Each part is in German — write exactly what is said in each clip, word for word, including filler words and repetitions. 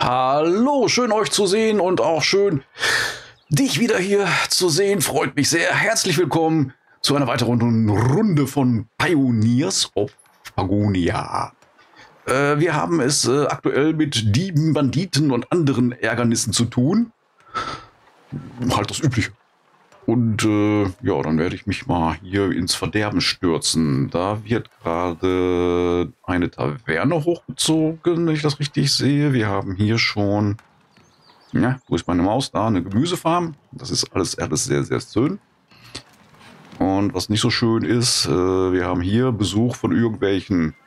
Hallo, schön euch zu sehen und auch schön dich wieder hier zu sehen. Freut mich sehr. Herzlich willkommen zu einer weiteren Runde von Pioneers of Pagonia. Äh, wir haben es äh, aktuell mit Dieben, Banditen und anderen Ärgernissen zu tun. Halt das Übliche. Und äh, ja, dann werde ich mich mal hier ins Verderben stürzen. Da wird gerade eine Taverne hochgezogen, wenn ich das richtig sehe. Wir haben hier schon, ja, wo ist meine Maus? Da, eine Gemüsefarm. Das ist alles, alles sehr, sehr schön. Und was nicht so schön ist, äh, wir haben hier Besuch von irgendwelchen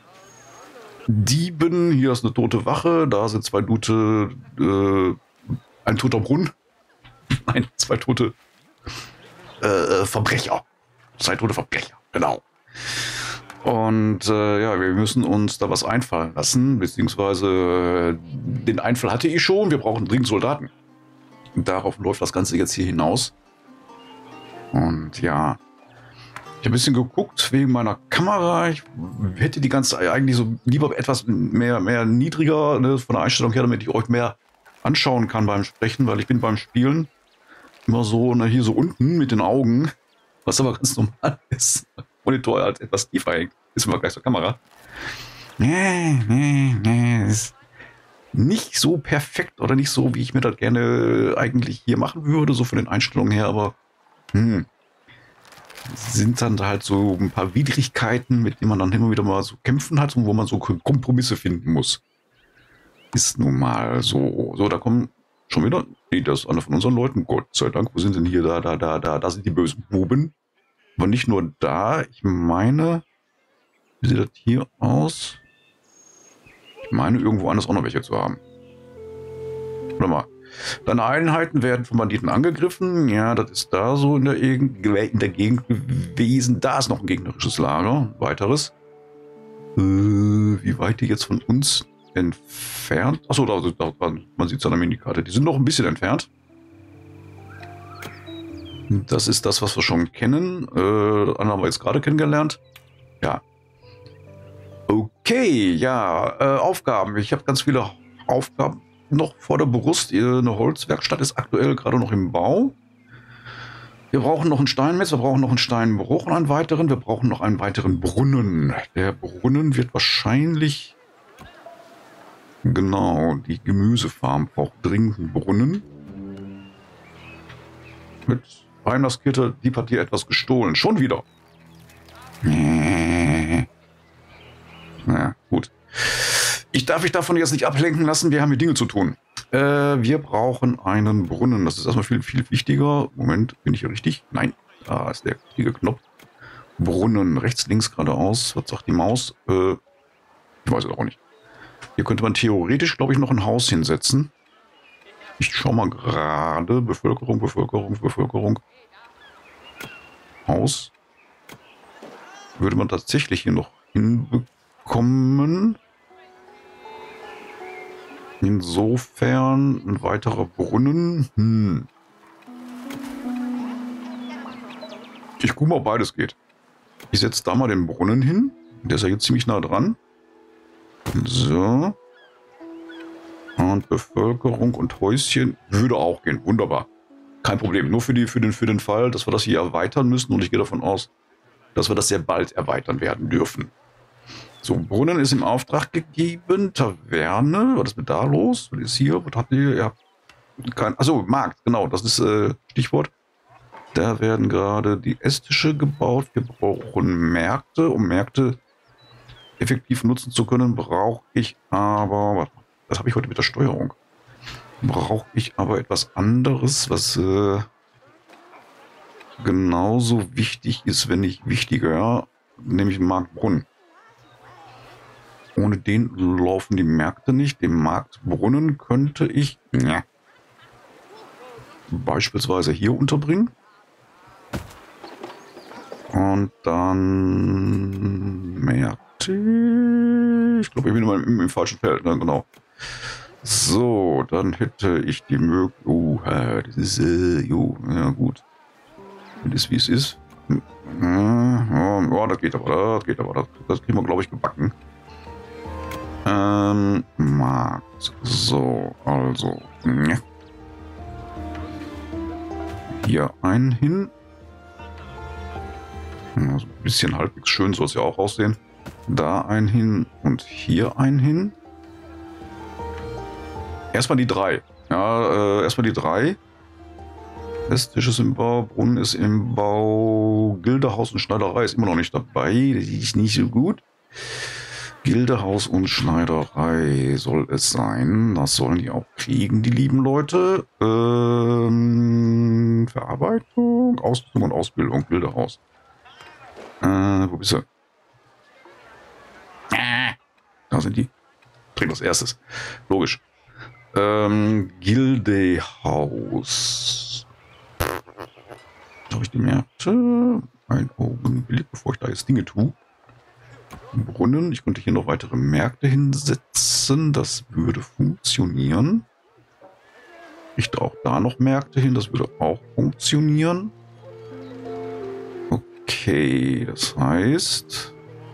Dieben. Hier ist eine tote Wache. Da sind zwei tote, äh, ein toter Brunnen. Nein, zwei tote Äh, Verbrecher. Zwei tote Verbrecher, genau. Und äh, ja, wir müssen uns da was einfallen lassen, beziehungsweise äh, den Einfall hatte ich schon, wir brauchen dringend Soldaten. Und darauf läuft das Ganze jetzt hier hinaus. Und ja, ich habe ein bisschen geguckt wegen meiner Kamera. Ich hätte die ganze eigentlich so lieber etwas mehr, mehr niedriger, ne, von der Einstellung her, damit ich euch mehr anschauen kann beim Sprechen, weil ich bin beim Spielen immer so, ne, hier so unten mit den Augen, was aber ganz normal ist. Monitor halt etwas tiefer hängt. Ist immer gleich zur Kamera. Nee, nee, nee. Ist nicht so perfekt oder nicht so, wie ich mir das gerne eigentlich hier machen würde, so von den Einstellungen her, aber hm, sind dann halt so ein paar Widrigkeiten, mit denen man dann immer wieder mal so kämpfen hat und wo man so Kompromisse finden muss. Ist nun mal so. So, da kommen schon wieder. Nee, das ist einer von unseren Leuten. Gott sei Dank. Wo sind denn hier? Da, da, da, da. Da sind die bösen Buben. Aber nicht nur da. Ich meine, wie sieht das hier aus? Ich meine, irgendwo anders auch noch welche zu haben. Warte mal. Deine Einheiten werden von Banditen angegriffen. Ja, das ist da so in der, in der Gegend gewesen. Da ist noch ein gegnerisches Lager. Weiteres. Äh, wie weit die jetzt von uns entfernt? Achso, da, da, man sieht es an der Minikarte. Die sind noch ein bisschen entfernt. Das ist das, was wir schon kennen. Äh, andere haben wir jetzt gerade kennengelernt. Ja. Okay, ja. Äh, Aufgaben. Ich habe ganz viele Aufgaben noch vor der Brust. Eine Holzwerkstatt ist aktuell gerade noch im Bau. Wir brauchen noch ein Steinmetz, wir brauchen noch einen Steinbruch und einen weiteren. Wir brauchen noch einen weiteren Brunnen. Der Brunnen wird wahrscheinlich... Genau, die Gemüsefarm braucht dringend einen Brunnen. Mit Einlasskette, Dieb hat hier etwas gestohlen. Schon wieder. Na gut. Ich darf mich davon jetzt nicht ablenken lassen. Wir haben hier Dinge zu tun. Äh, wir brauchen einen Brunnen. Das ist erstmal viel, viel wichtiger. Moment, bin ich hier richtig? Nein, da ist der richtige Knopf. Brunnen. Rechts, links, geradeaus. Was sagt die Maus? Äh, ich weiß es auch nicht. Hier könnte man theoretisch, glaube ich, noch ein Haus hinsetzen. Ich schaue mal gerade. Bevölkerung, Bevölkerung, Bevölkerung. Haus. Würde man tatsächlich hier noch hinbekommen. Insofern ein weiterer Brunnen. Hm. Ich gucke mal, ob beides geht. Ich setze da mal den Brunnen hin. Der ist ja jetzt ziemlich nah dran. So. Und Bevölkerung und Häuschen würde auch gehen. Wunderbar. Kein Problem. Nur für, die, für, den, für den Fall, dass wir das hier erweitern müssen. Und ich gehe davon aus, dass wir das sehr bald erweitern werden dürfen. So, Brunnen ist im Auftrag gegeben. Taverne. Was ist mit da los? Was ist hier? Was habt ihr? Ja. Kein, achso, Markt. Genau, das ist äh, Stichwort. Da werden gerade die Esstische gebaut. Wir brauchen Märkte. Um Märkte effektiv nutzen zu können, brauche ich aber, das habe ich heute mit der Steuerung, brauche ich aber etwas anderes, was äh, genauso wichtig ist, wenn nicht wichtiger, nämlich Marktbrunnen. Ohne den laufen die Märkte nicht. Den Marktbrunnen könnte ich ja, beispielsweise hier unterbringen. Und dann Märkte. Ich glaube, ich bin immer im, im falschen Feld, ne? Genau. So, dann hätte ich die Möglichkeit. Oh, das ist, äh, jo, ja gut. Das ist, wie es ist. Ja, ja, das geht aber, das geht aber. Das, das kriegen wir, glaube ich, gebacken. Ähm, Markt. So, also. Ne. Hier einen hin. Also ein bisschen halbwegs schön soll es ja auch aussehen. Da einen hin und hier einen hin. Erstmal die drei. Ja, äh, erstmal die drei. Esstisch ist im Bau, Brunnen ist im Bau, Gildehaus und Schneiderei ist immer noch nicht dabei. Das ist nicht so gut. Gildehaus und Schneiderei soll es sein. Das sollen die auch kriegen, die lieben Leute. Ähm, Verarbeitung, Ausrüstung und Ausbildung, Gildehaus. Äh, wo bist du? Da sind die. Trägt als erstes. Logisch. Ähm, Gildehaus. Habe ich die Märkte? Ein Augenblick, bevor ich da jetzt Dinge tue. Brunnen. Ich könnte hier noch weitere Märkte hinsetzen. Das würde funktionieren. Ich auch da noch Märkte hin. Das würde auch funktionieren. Okay, das heißt...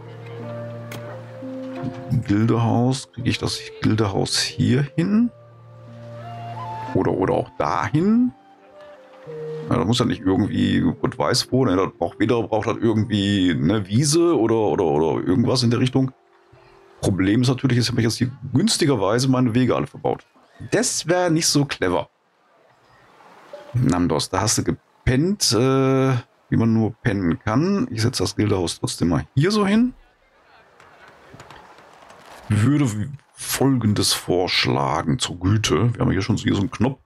Gildehaus. Kriege ich das Gildehaus hier hin? Oder, oder auch dahin? Ja, da muss ja nicht irgendwie Gott weiß wo. Ne? Das braucht weder braucht das irgendwie eine Wiese oder, oder, oder irgendwas in der Richtung. Problem ist natürlich, ich habe jetzt hier günstigerweise meine Wege alle verbaut. Das wäre nicht so clever. Namdos, da hast du gepennt, äh, wie man nur pennen kann. Ich setze das Gildehaus trotzdem mal hier so hin. Würde Folgendes vorschlagen zur Güte. Wir haben hier schon hier so einen Knopf.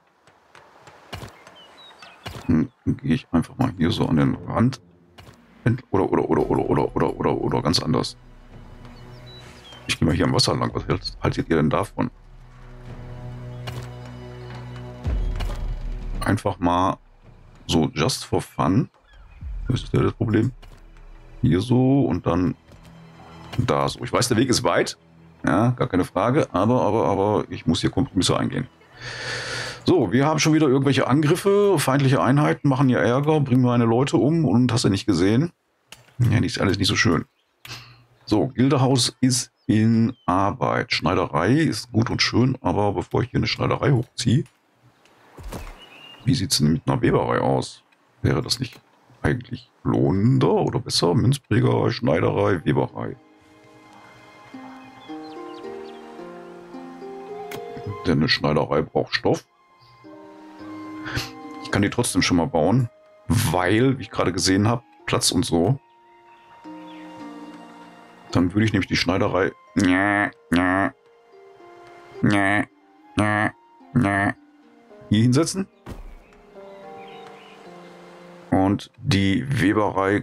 Dann gehe ich einfach mal hier so an den Rand. Oder, oder, oder, oder, oder, oder, oder, oder ganz anders. Ich gehe mal hier am Wasser lang. Was haltet ihr denn davon? Einfach mal so just for fun. Das ist ja das Problem. Hier so und dann da so. Ich weiß, der Weg ist weit. Ja, gar keine Frage. Aber, aber, aber ich muss hier Kompromisse eingehen. So, wir haben schon wieder irgendwelche Angriffe. Feindliche Einheiten machen ja Ärger, bringen meine Leute um und hast du nicht gesehen. Ja, nicht alles nicht so schön. So, Gildehaus ist in Arbeit. Schneiderei ist gut und schön, aber bevor ich hier eine Schneiderei hochziehe, wie sieht es denn mit einer Weberei aus? Wäre das nicht eigentlich lohnender oder besser? Münzprägerei, Schneiderei, Weberei. Denn eine Schneiderei braucht Stoff. Ich kann die trotzdem schon mal bauen, weil, wie ich gerade gesehen habe, Platz und so. Dann würde ich nämlich die Schneiderei hier hinsetzen. Und die Weberei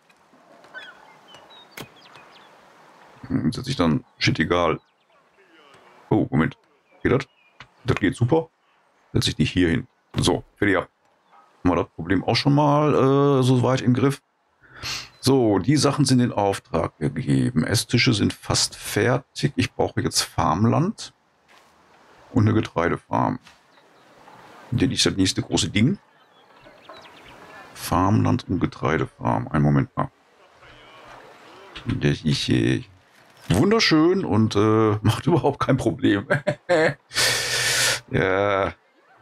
setze ich dann, shit egal. Oh, Moment. Geht das? Das geht super. Setze ich die hier hin. So, fertig ab. Haben wir das Problem auch schon mal äh, so weit im Griff. So, die Sachen sind in Auftrag gegeben. Esstische sind fast fertig. Ich brauche jetzt Farmland und eine Getreidefarm. Das ist das nächste große Ding. Farmland und Getreidefarm. Einen Moment mal. Das ist äh, wunderschön und äh, macht überhaupt kein Problem. Ja.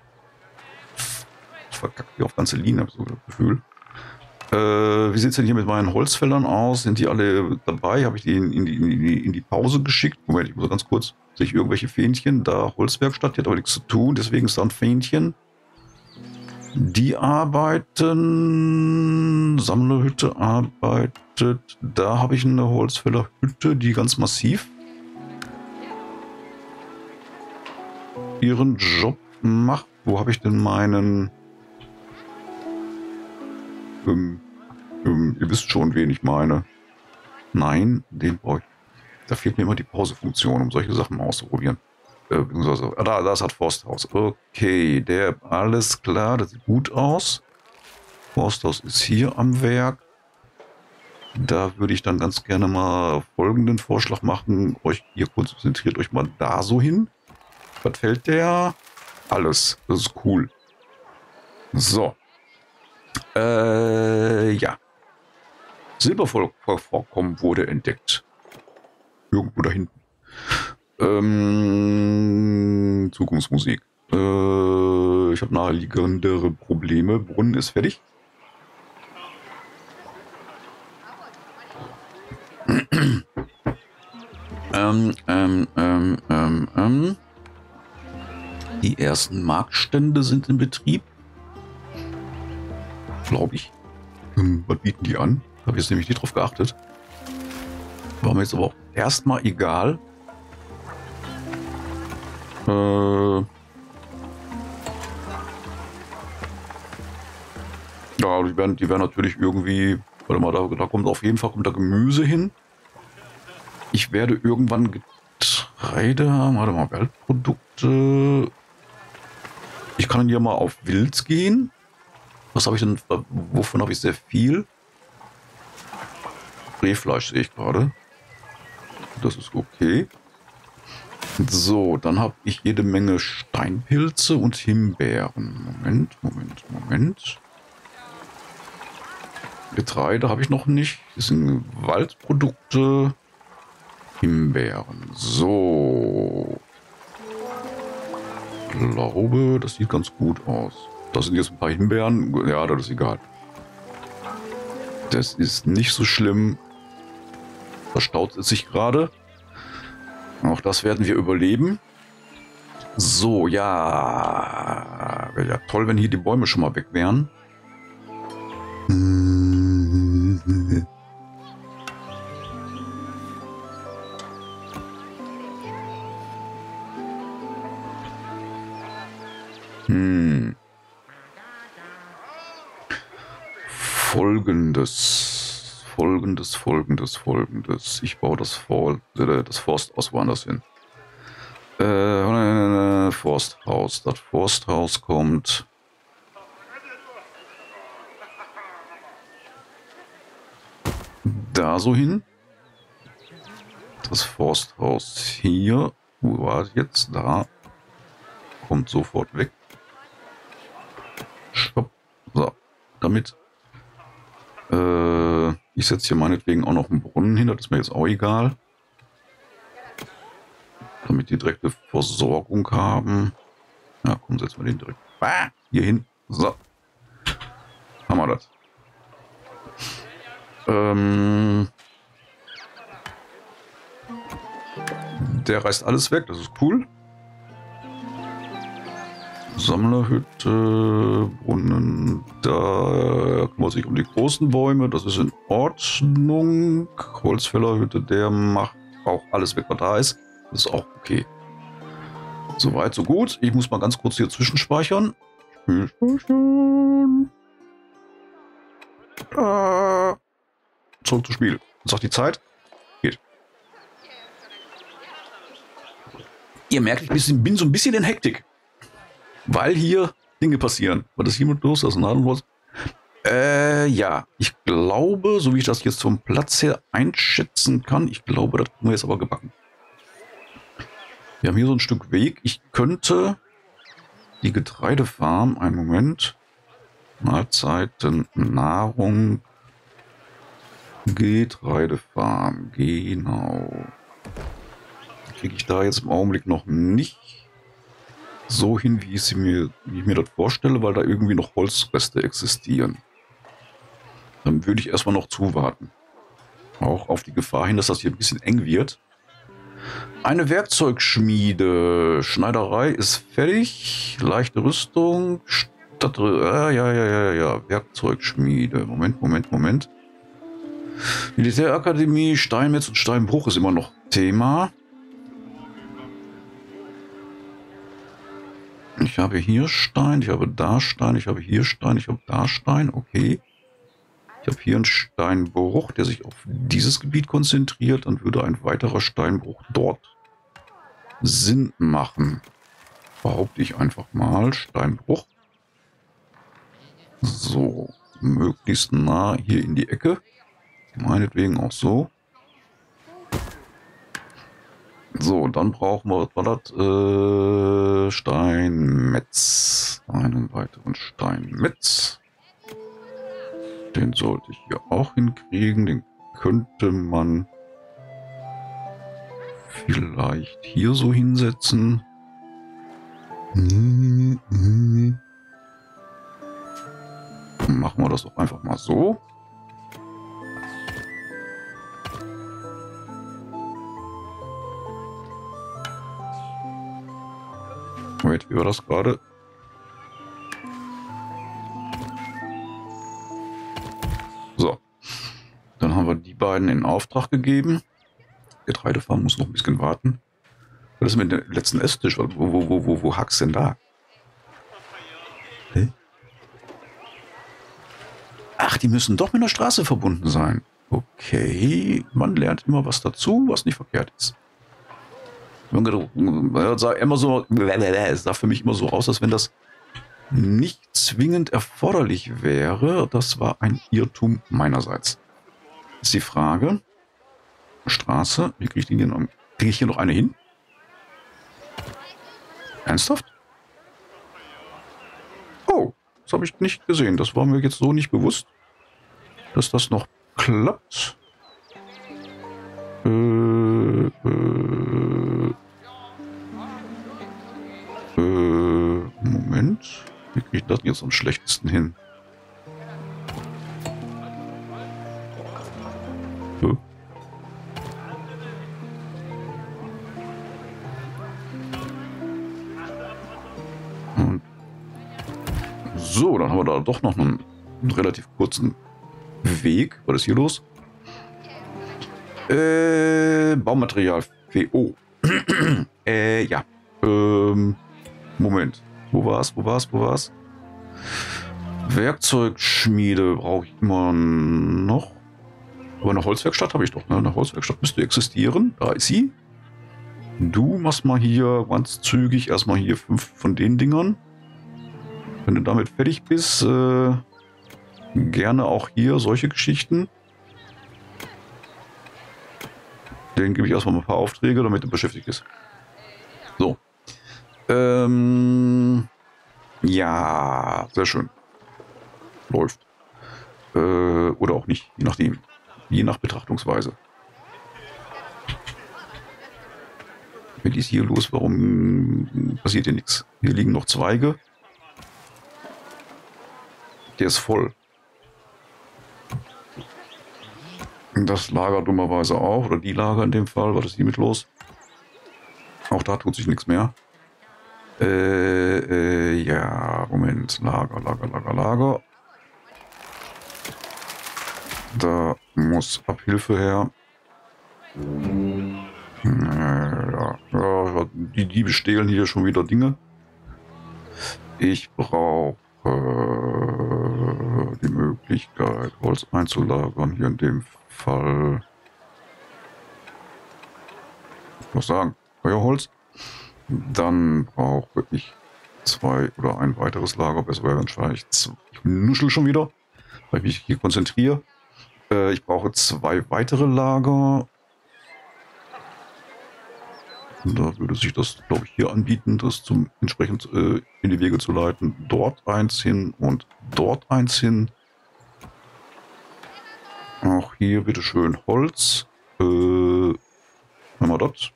Ich verkacke hier auf ganze Linie, habe ich so das Gefühl. Äh, wie sieht es denn hier mit meinen Holzfällern aus? Sind die alle dabei? Habe ich die in, in, die, in, die, in die Pause geschickt? Moment, ich muss ganz kurz. Sehe ich irgendwelche Fähnchen? Da Holzwerkstatt, die hat aber nichts zu tun, deswegen ist da ein Fähnchen. Die arbeiten. Sammlerhütte arbeitet. Da habe ich eine Holzfällerhütte, die ganz massiv ihren Job macht. Wo habe ich denn meinen... Ähm, ähm, ihr wisst schon, wen ich meine. Nein, den brauche ich. Da fehlt mir immer die Pausefunktion, um solche Sachen auszuprobieren. Äh, beziehungsweise, ah, da, das hat Forsthaus. Okay, der, alles klar, das sieht gut aus. Forsthaus ist hier am Werk. Da würde ich dann ganz gerne mal folgenden Vorschlag machen. Euch, ihr konzentriert euch mal da so hin. Was fällt der? Alles. Das ist cool. So. Äh, ja. Silbervorkommen wurde entdeckt. Irgendwo da hinten. Ähm, Zukunftsmusik. Äh, ich habe naheliegendere Probleme. Brunnen ist fertig. ähm, ähm, ähm, ähm, ähm. Die ersten Marktstände sind in Betrieb. Glaube ich. Hm, was bieten die an? Habe ich jetzt nämlich nicht drauf geachtet. War mir jetzt aber auch erstmal egal. Äh, ja, die werden, die werden natürlich irgendwie, warte mal, da, da kommt auf jeden Fall kommt da Gemüse hin. Ich werde irgendwann Getreide haben. Warte mal, Waldprodukte. Ich kann hier mal auf Wild gehen. Was habe ich denn? Wovon habe ich sehr viel? Rehfleisch sehe ich gerade. Das ist okay. So, dann habe ich jede Menge Steinpilze und Himbeeren. Moment, Moment, Moment. Getreide habe ich noch nicht. Das sind Waldprodukte. Himbeeren. So. Ich glaube, das sieht ganz gut aus. Das sind jetzt ein paar Himbeeren. Ja, das ist egal. Das ist nicht so schlimm. Verstaut es sich gerade. Auch das werden wir überleben. So, ja. Wäre ja toll, wenn hier die Bäume schon mal weg wären. Hm. Folgendes. Folgendes, folgendes, folgendes. Ich baue das, For äh, das Forsthaus woanders hin. Äh, Forsthaus. Das Forsthaus kommt. Da so hin. Das Forsthaus hier. Wo war es jetzt? Da. Kommt sofort weg. Stopp. So. Damit. Äh, ich setze hier meinetwegen auch noch einen Brunnen hin. Das ist mir jetzt auch egal. Damit die direkte Versorgung haben. Ja, komm, setzen wir den direkt ah, hier hin. So. Haben wir das. Ähm, der reißt alles weg. Das ist cool. Sammlerhütte, Brunnen, da kümmert sich um die großen Bäume, das ist in Ordnung. Holzfällerhütte, der macht auch alles weg, was da ist. Das ist auch okay. Soweit, so gut. Ich muss mal ganz kurz hier zwischenspeichern. Speichern. Äh, zurück zum Spiel. Was sagt die Zeit? Geht. Ihr merkt, ich bisschen, bin so ein bisschen in Hektik. Weil hier Dinge passieren. Was ist hier mit los? Das ist ein Nadelholz. Äh, ja. Ich glaube, so wie ich das jetzt vom Platz her einschätzen kann, ich glaube, das haben wir jetzt aber gebacken. Wir haben hier so ein Stück Weg. Ich könnte die Getreidefarm, einen Moment, Mahlzeiten, Nahrung, Getreidefarm, genau. Kriege ich da jetzt im Augenblick noch nicht so hin, wie ich, sie mir, wie ich mir das vorstelle, weil da irgendwie noch Holzreste existieren. Dann würde ich erstmal noch zuwarten. Auch auf die Gefahr hin, dass das hier ein bisschen eng wird. Eine Werkzeugschmiede. Schneiderei ist fertig. Leichte Rüstung. Stadt, äh, ja, ja, ja, ja. Werkzeugschmiede. Moment, Moment, Moment. Militärakademie, Steinmetz und Steinbruch ist immer noch Thema. Ich habe hier Stein, ich habe da Stein, ich habe hier Stein, ich habe da Stein, okay. Ich habe hier einen Steinbruch, der sich auf dieses Gebiet konzentriert, dann würde ein weiterer Steinbruch dort Sinn machen. Behaupte ich einfach mal, Steinbruch. So, möglichst nah hier in die Ecke. Meinetwegen auch so. So, dann brauchen wir, was war das? Äh, Steinmetz. Einen weiteren Steinmetz. Den sollte ich hier auch hinkriegen. Den könnte man vielleicht hier so hinsetzen. Hm, hm. Machen wir das doch einfach mal so. Moment, wie war das gerade? So. Dann haben wir die beiden in Auftrag gegeben. Getreidefarm muss noch ein bisschen warten. Was ist mit dem letzten Esstisch? Wo, wo, wo, wo, wo hackst denn da? Hä? Ach, die müssen doch mit der Straße verbunden sein. Okay, man lernt immer was dazu, was nicht verkehrt ist. Es sah immer so, es sah für mich immer so aus, als wenn das nicht zwingend erforderlich wäre. Das war ein Irrtum meinerseits. Ist die Frage, Straße, wie kriege ich die hier noch? Kriege ich hier noch eine hin? Ernsthaft? Oh, das habe ich nicht gesehen. Das war mir jetzt so nicht bewusst, dass das noch klappt. Äh, äh, äh, Moment. Wie kriege ich das jetzt am schlechtesten hin? Äh. Und so, dann haben wir da doch noch einen, einen relativ kurzen Weg. Was ist hier los? Äh, Baumaterial. W O. äh, ja. Ähm, Moment. Wo war's? Wo war's? Wo war's? Werkzeugschmiede brauche ich immer noch. Aber eine Holzwerkstatt habe ich doch. Ne? Eine Holzwerkstatt müsste existieren. Da ist sie. Du machst mal hier ganz zügig erstmal hier fünf von den Dingern. Wenn du damit fertig bist, äh, gerne auch hier solche Geschichten. Den gebe ich erstmal ein paar Aufträge, damit er beschäftigt ist. So. Ähm, ja, sehr schön. Läuft. Äh, oder auch nicht, je nachdem. Je nach Betrachtungsweise. Was ist hier los? Warum passiert hier nichts? Hier liegen noch Zweige. Der ist voll. Das Lager dummerweise auch. Oder die Lager in dem Fall. Was ist hier mit los? Auch da tut sich nichts mehr. Äh, äh, ja, Moment. Lager, Lager, Lager, Lager. Da muss Abhilfe her. Ja, ja, die Diebe stehlen hier schon wieder Dinge. Ich brauche äh, die Möglichkeit, Holz einzulagern. Hier in dem Fall. Ich muss sagen, Feuerholz. Dann brauche ich zwei oder ein weiteres Lager. Besser wäre dann vielleicht zwei. Ich nuschel schon wieder, weil ich mich hier konzentriere. Äh, ich brauche zwei weitere Lager. Und da würde sich das, glaube ich, hier anbieten, das zum entsprechend äh, in die Wege zu leiten. Dort eins hin und dort eins hin. Auch hier bitte schön Holz. Äh, haben wir das.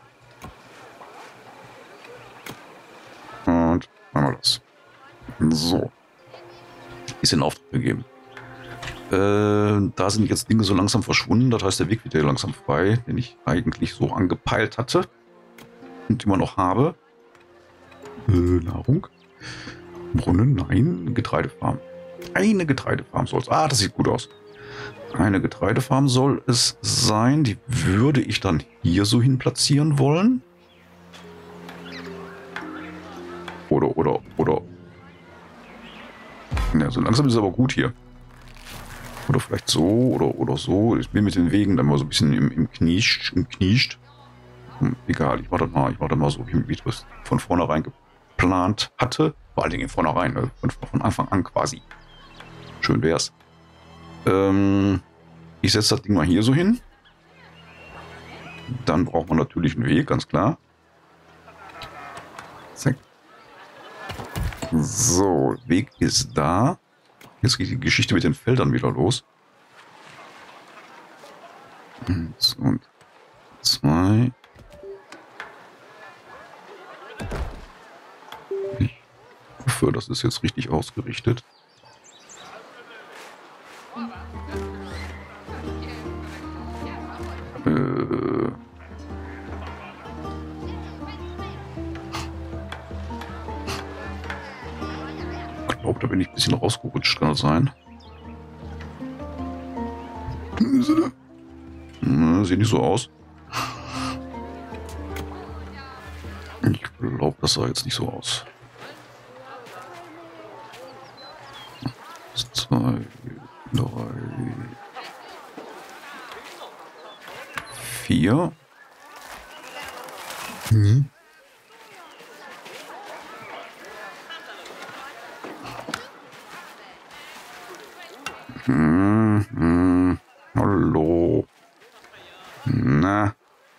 Und haben wir das. So. Ist in Auftrag gegeben. Äh, da sind jetzt Dinge so langsam verschwunden. Das heißt, der Weg wird ja langsam frei, den ich eigentlich so angepeilt hatte. Und immer noch habe. Äh, Nahrung. Brunnen, nein. Getreidefarm. Eine Getreidefarm soll es. Ah, das sieht gut aus. Eine Getreidefarm soll es sein. Die würde ich dann hier so hin platzieren wollen. Oder, oder, oder. Ja, so langsam ist es aber gut hier. Oder vielleicht so, oder, oder so. Ich bin mit den Wegen dann mal so ein bisschen im, im Kniescht. Im Kniescht. Hm, egal, ich mache das mal, ich mache das mal so, wie ich das von vornherein geplant hatte. Vor allen Dingen von vornherein, ne? von, von Anfang an quasi. Schön wär's. Ähm, ich setze das Ding mal hier so hin. Dann braucht man natürlich einen Weg, ganz klar. Zack. So, Weg ist da. Jetzt geht die Geschichte mit den Feldern wieder los. Eins und zwei. hoffe, das ist jetzt richtig ausgerichtet. Äh... Ich glaube, da bin ich ein bisschen rausgerutscht, kann das sein? Hm, sieht nicht so aus. Ich glaube, das sah jetzt nicht so aus. Zwei, drei, vier. Hm. Hm, hm. Hallo. Na.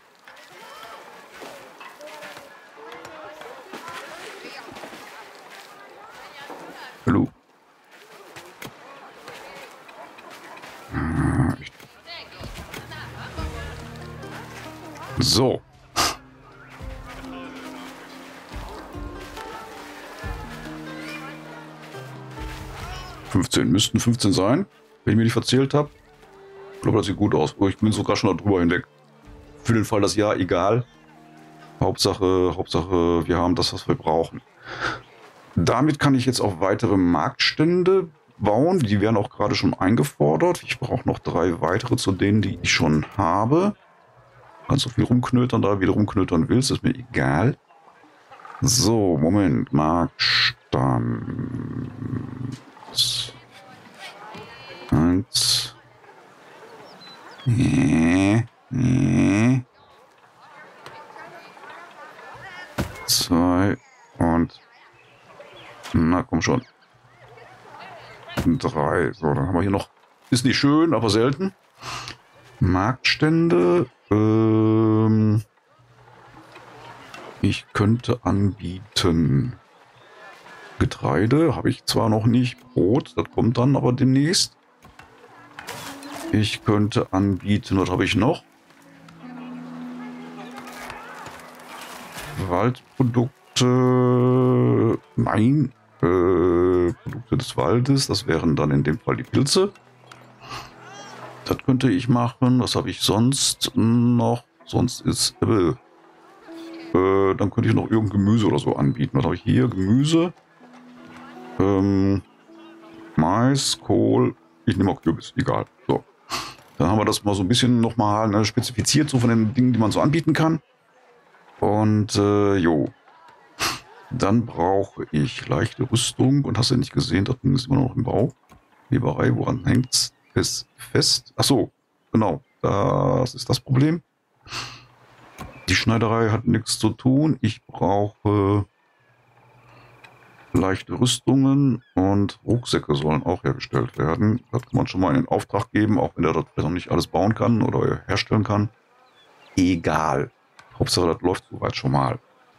Hallo. So. fünfzehn müssten fünfzehn sein, wenn ich mir nicht verzählt habe. Ich glaube, das sieht gut aus. Oh, ich bin sogar schon darüber hinweg. Für den Fall das Jahr, egal. Hauptsache, Hauptsache, wir haben das, was wir brauchen. Damit kann ich jetzt auch weitere Marktstände bauen. Die werden auch gerade schon eingefordert. Ich brauche noch drei weitere zu denen, die ich schon habe. Kannst so viel rumknötern, da wieder rumknötern willst, ist mir egal. So, Moment. Marktstand. Eins. Nee. Nee. Zwei. Und. Na, komm schon. Drei. So, dann haben wir hier noch. Ist nicht schön, aber selten. Marktstände. Ähm, ich könnte anbieten. Getreide habe ich zwar noch nicht. Brot, das kommt dann aber demnächst. Ich könnte anbieten, was habe ich noch? Waldprodukte. Nein. Äh, Produkte des Waldes. Das wären dann in dem Fall die Pilze. Das könnte ich machen. Was habe ich sonst noch? Sonst ist... Äh, äh, dann könnte ich noch irgendein Gemüse oder so anbieten. Was habe ich hier? Gemüse. Ähm, Mais, Kohl. Ich nehme auch Kürbis. Egal. So. Dann haben wir das mal so ein bisschen nochmal ne, spezifiziert, so von den Dingen, die man so anbieten kann. Und äh, jo. Dann brauche ich leichte Rüstung. Und hast du nicht gesehen, das Ding ist immer noch im Bau. Weberei, woran hängt es fest? Ach so, genau. Das ist das Problem. Die Schneiderei hat nichts zu tun. Ich brauche leichte Rüstungen und Rucksäcke sollen auch hergestellt werden. Das kann man schon mal in Auftrag geben, auch wenn er das noch nicht alles bauen kann oder herstellen kann. Egal. Hauptsache, das läuft soweit schon mal.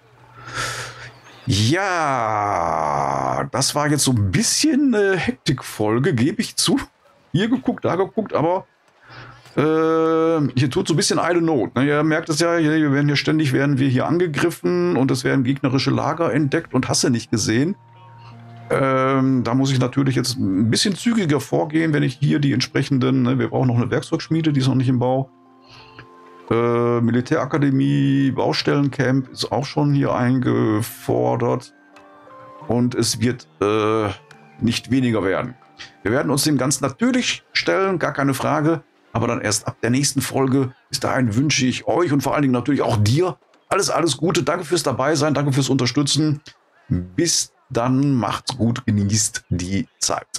Ja, das war jetzt so ein bisschen eine Hektikfolge, gebe ich zu. Hier geguckt, da geguckt, aber äh, hier tut so ein bisschen Eile Not. Ne? Ihr merkt es ja, wir werden hier ständig werden wir hier angegriffen und es werden gegnerische Lager entdeckt und hast du nicht gesehen. Ähm, da muss ich natürlich jetzt ein bisschen zügiger vorgehen, wenn ich hier die entsprechenden, ne, wir brauchen noch eine Werkzeugschmiede, die ist noch nicht im Bau. Äh, Militärakademie, Baustellencamp ist auch schon hier eingefordert. Und es wird äh, nicht weniger werden. Wir werden uns dem Ganzen natürlich stellen, gar keine Frage. Aber dann erst ab der nächsten Folge. Bis dahin wünsche ich euch und vor allen Dingen natürlich auch dir alles, alles Gute. Danke fürs dabei sein, danke fürs Unterstützen. Bis dann, macht's gut, genießt die Zeit.